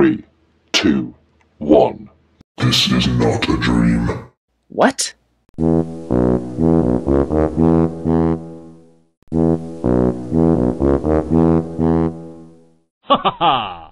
3, 2, 1. This is not a dream. What? Ha ha ha!